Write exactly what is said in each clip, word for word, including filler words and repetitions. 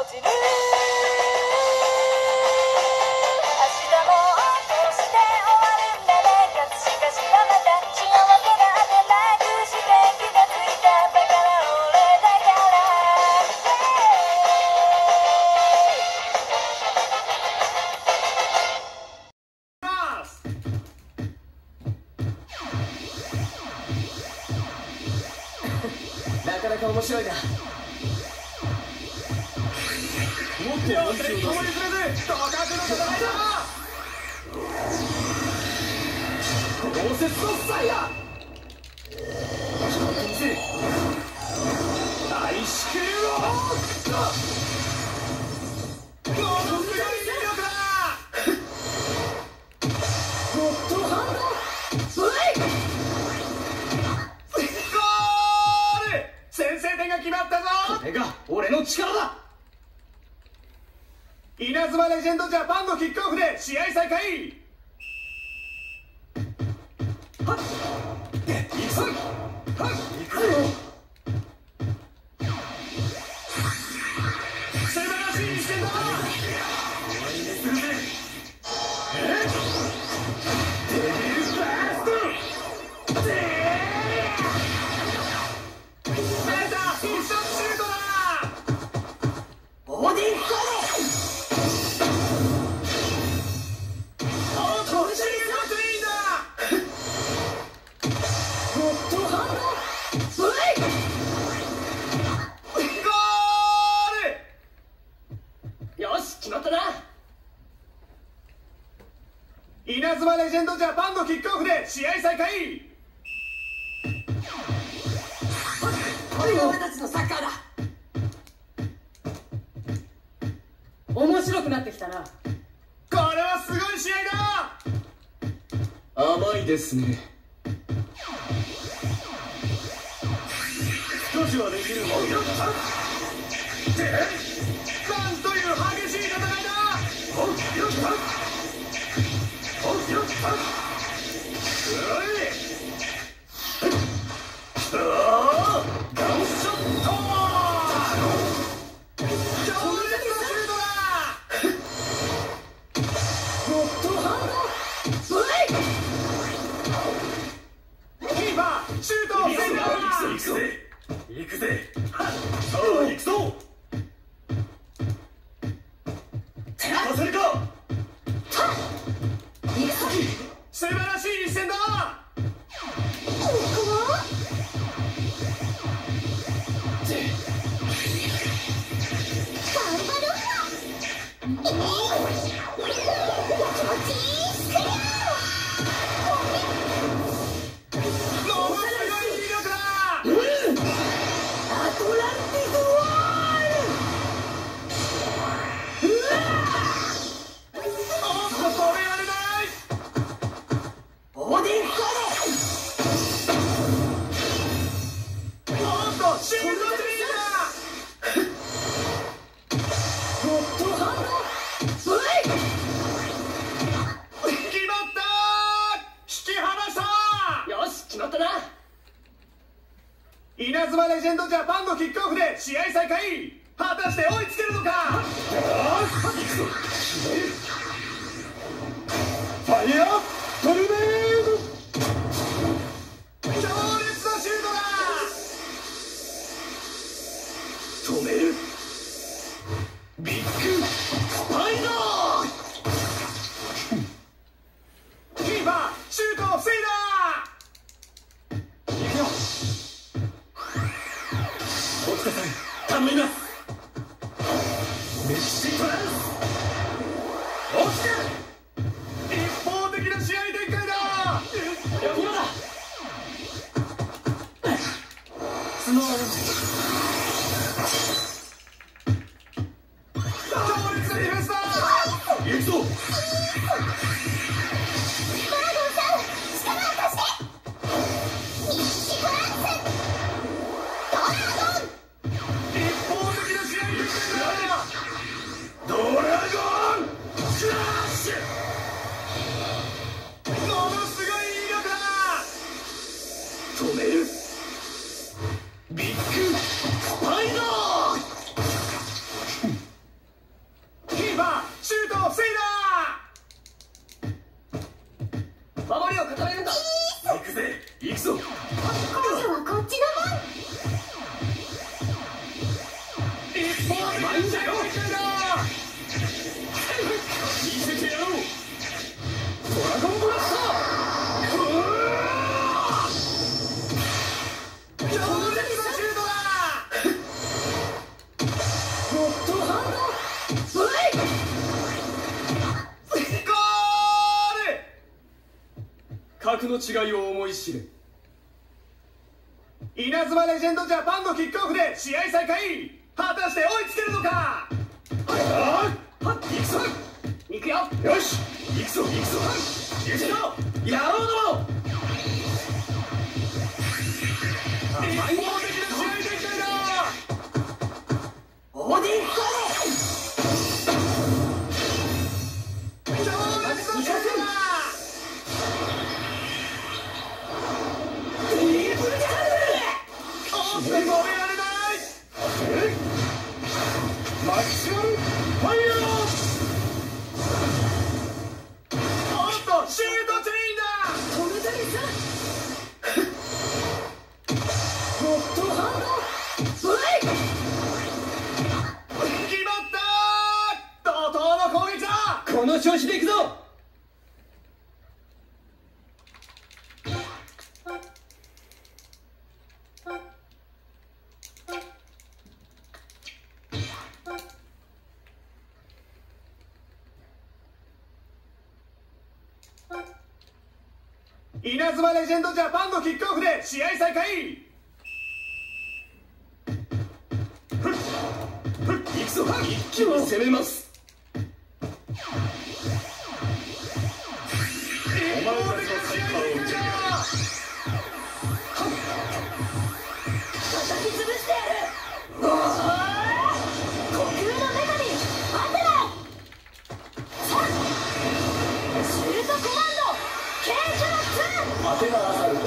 落ちる。明日もこうして終わるんだね。葛飾したまた幸せなんてなくして気がついた。だから俺だからなかなか面白いな。もっと本気を出せ。互角の戦いだ。豪雪のサイヤ大至急をものすごい威力だ。ゴッドハンドブレイク。ゴール。先制点が決まったぞ。これが俺の力だ。稲妻レジェンドジャパンのキックオフで試合再開。はっ行くぞ。はっ行くぞ。素晴らしい一戦だ。終わりにするぜ。えっデビルバースト。でー出た必殺シュートだ。ボディーコー稲妻レジェンドジャパンのキックオフで試合再開。これが俺たちのサッカーだ。 面白くなってきたな。 これはすごい試合だ。 甘いですね。少しはできるもんよ。 なんという激しい戦いだ。 行くぜ。さあ行くぞ。させるか。 素晴らしい一戦だ。稲妻レジェンドジャパンのキックオフで試合再開。果たして追いつけるのか。 ファイヤートルネード。 強烈なシュートだ。 止める。ビッグスパイダー。 キーパーシュートを防いだ。 行くよ。落ちたさい。頼みます。メッシトランス。落ちた。 一方的な試合展開だ。 今だ。スノー強烈なディフェンスだ。 行くぞ。ドラゴンクラッシュ。 ものすごい威力だ。 止める。ビッグスパイダー。 ないんだよ。見せてやろう。ドラゴンブラスター。強烈なシュートだ。 ゴッドハンドブレイク。 ゴール。格の違いを思い知れ。稲妻レジェンドジャパンのキックオフで試合再開。果たして追いつけるのか。はいはっ、行くぞ。 行くよ。 よし、行くぞ行くぞ。行くぞ野郎ども。一方的な試合展開だ。 オーディン強烈なシュートだ。おっと止められない。マキシマムファイヤー。おっとシュートチェインだ。 止めたりさ。ゴッドハンドブレイク。 決まった。怒涛の攻撃だ。 この調子でいくぞ。 稲妻レジェンドジャパンのキックオフで試合再開。ふっふっ、行くぞ。一気に攻めます。お前たちのサッカーを見てやる。 叩き潰してやる。呼吸の女神アテナ。さあシュートコマンドケージャーツー。 当てがあさると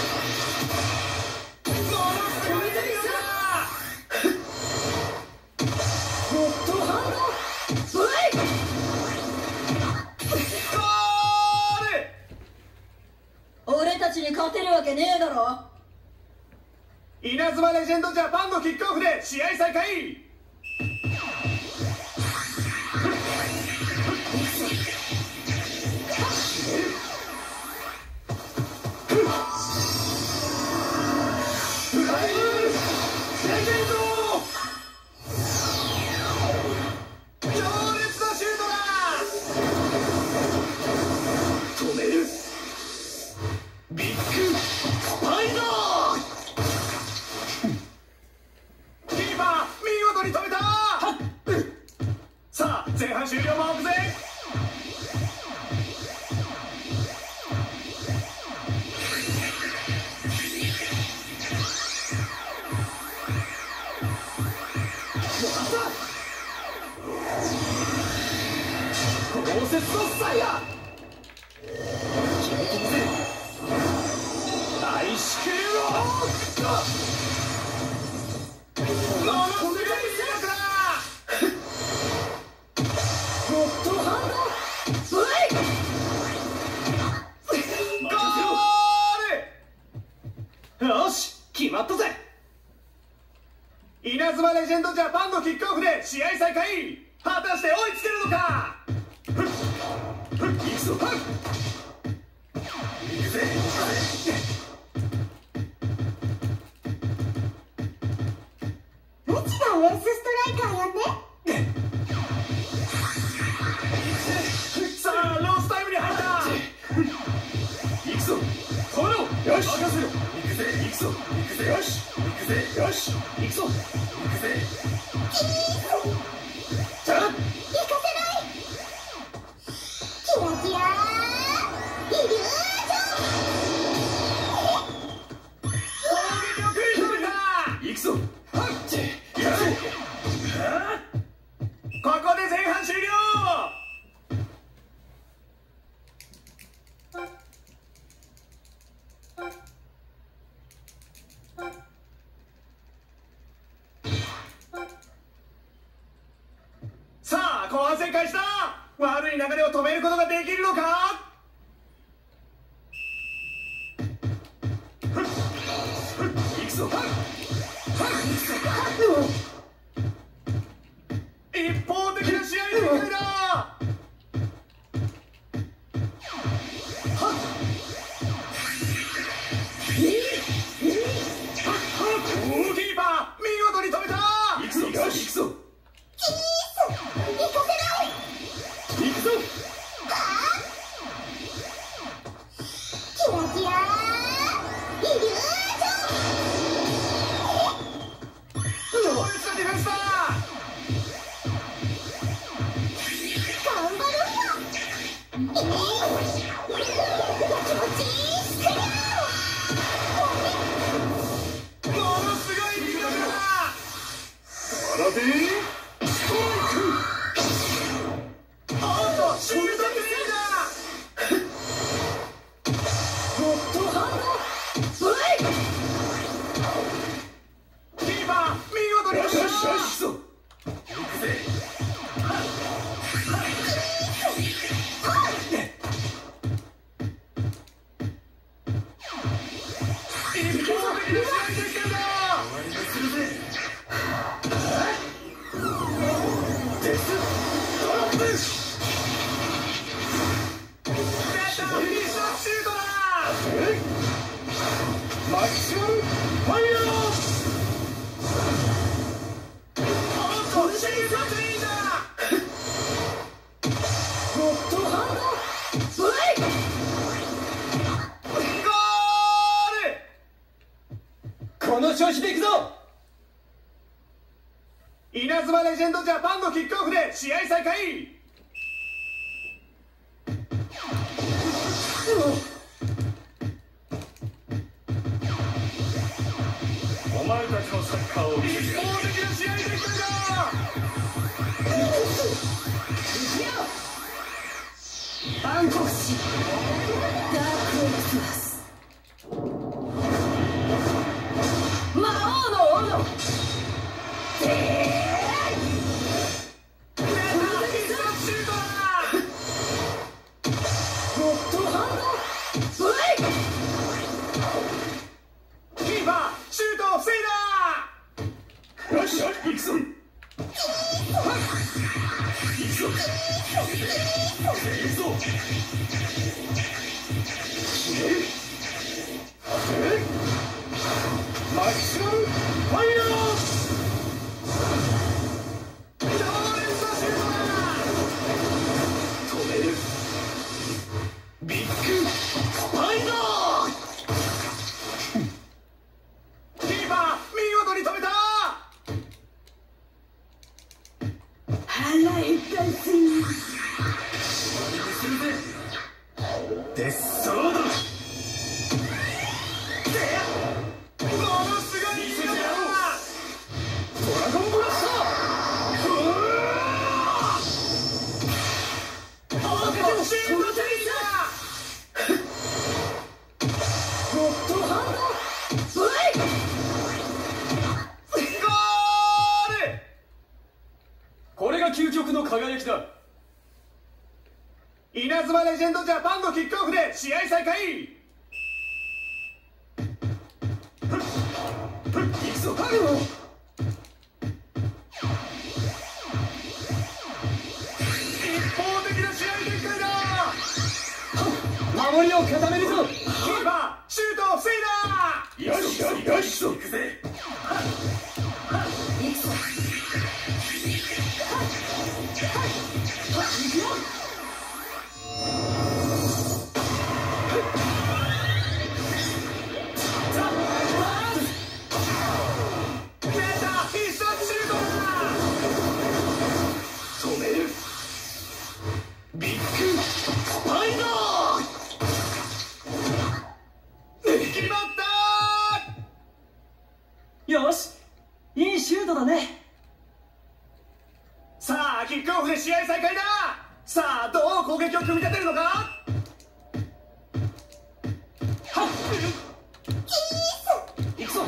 ゴッドハンドブレイク。 ゴール。 俺たちに勝てるわけねえだろ。 稲妻レジェンドジャパンのキックオフで試合再開。ブライブレジェンド。強烈なシュートだ。止める。ビッグスパイダー。キーパー見事に止めた。さあ前半終了間を置くぜ。豪雪のサイヤー。決めてみせる。大至急をものすごい威力だ。 ゴッドハンドブレイク。 ゴール。よし決まったぜ。稲妻レジェンドジャパンのキックオフで試合再開。果たして追いつけるのか。ふっふっ、行くぞ。ふっ行くぜ。 うちがエースストライカーやね。 さあロースタイムに入った。行くぞ止めろ。よし任せろ。行くぜ行くぞ行くぜ。よし行くぜ。よし行くぞ行くぜ。さあ行かせない。キラキライリュージョン。 攻撃を繰り止めた。行くぞ。はっちやる。ここで前半終了。さあ後半戦開始だ。悪い流れを止めることができるのか。ふっふっ、行くぞ。はっはっ一方的な試合展開だ。ゴーキーパー見事に止めた。行くぞよし行くぞ。 キース行かせない行くぞ。 キラキライリュージョン強烈なディフェンスだ。 頑張るよえー、気持ちいいスクリューものすごい力だ。これでストライク。おっとシュートプレーだ。 ゴッドハンドブレイクキーパー見事によしよしよし行くぞ。行くぜ。一方的な試合展開だ。終わりにするぜ。デスドロップ。出たフィニッシュシュートだ。マキシマルファイヤー。おっとシーズンスリーだ。 ゴッドハンドブレイクゴール。 この調子でいくぞ。 稲妻レジェンドジャパンのキックオフで試合再開。お前たちのサッカーを見せてやる。一方的な試合展開だ。 暗黒視ダークエクスプラス魔王の斧出た必殺シュートだ。 ゴッドハンドブレイクキーパーシュートを防いだ。よしよし行くぞ。行くぞ。行くぞ。マキシマルファイヤー。強烈なシュートだ。止める。ビッグスパイダー。キーパー見事に止めた。 腹いっぱいするするぜ。デスソード。ものすごい力だ。ドラゴンブラスター。うわー。おっとシュートチェイだ。 ゴッドハンドブレイクゴール。 これが究極の輝きだ。 稲妻レジェンドジャパンのキックオフで試合再開。行くぞ。一方的な試合展開だ。 守りを固めるぞ。 キーパーシュートを防いだ。よしよしよし行くぜ。 行くぞ行くよ出た必殺シュートだ。止める。ビッグスパイダー。決まった。 よし、いいシュートだね。 さあキックオフで試合再開だ。さあどう攻撃を組み立てるのか。はっ行くぞ。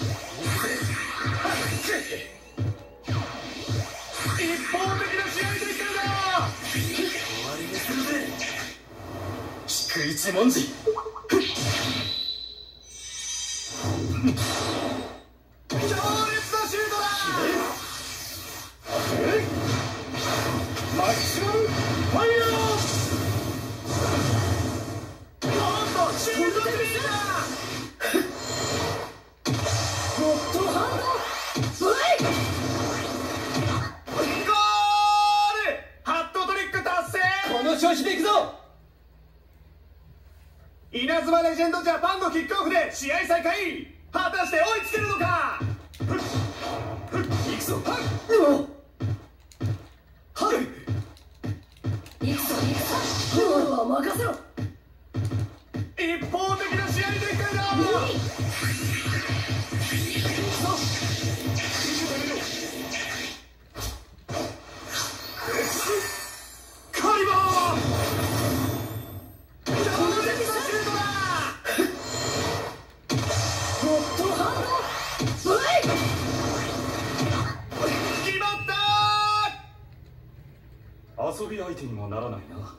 一方的な試合展開だ。終わりにするぜ。 低一文字。 強烈なシュートだ。 調子でいくぞ。 稲妻レジェンドジャパンのキックオフで試合再開。果たして追いつけるのか。 行くぞ。 はい、 はい。 行くぞ行くぞ。ゴールは任せろ。 一方的な試合展開だ。カリバーダブルデッドシュートだ。 ゴッドハンドブレイク。 決まった遊び相手にもならないな。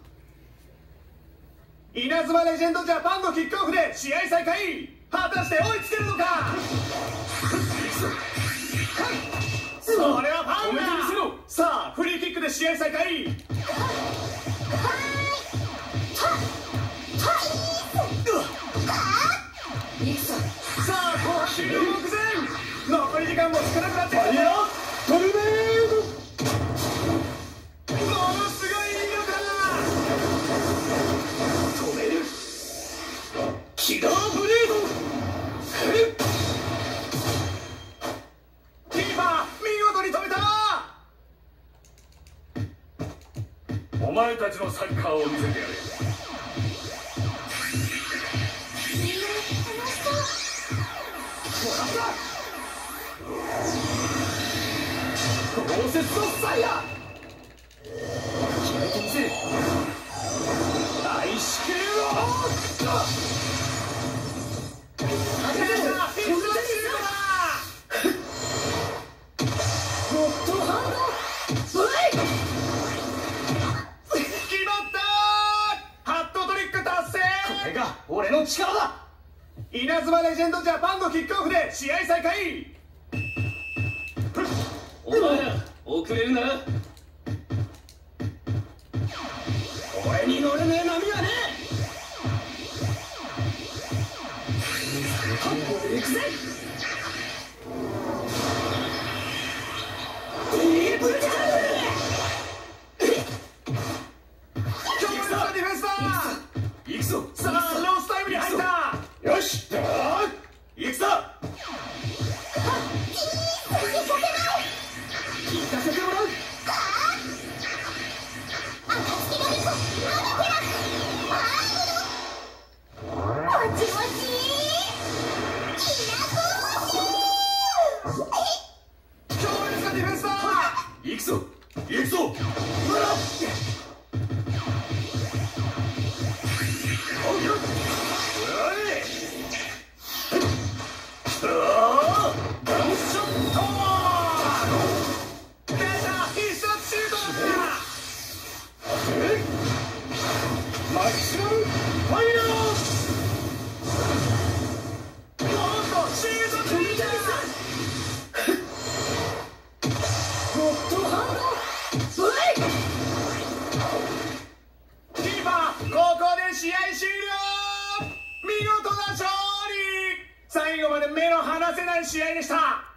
稲妻レジェンドジャパンのキックオフで試合再開。果たして追いつけるのか。それはファウルだ。 止めてみせろ。 さあフリーキックで試合再開。 行くぞ。 さあ後半終了目前。残り時間も少なくなってきた。 いやトルネーものすごい威力だ。 ド。止める。キラーブレード。 キーパー見事に止めた。 お前たちのサッカーを見せてやれ。 豪雪のサイヤ決めてみせる。 大至急を出た。必殺シュートだ。 ゴッドハンドブレイク。 決まったハットトリック達成。 これが俺の力だ。 稲妻レジェンドジャパンのキックオフで試合再開。 お前ら遅れるな。俺に乗れねえ波はねえ。行くぜ。 ディープジャン強烈なディフェンスだ。 行くぞ。 さあロスタイムに入った。 よし。だー行くぞ。行かせてもらう。 強烈なディフェンスだ。 行くぞ。行くぞ。うわっ。 最後まで目の離せない試合でした。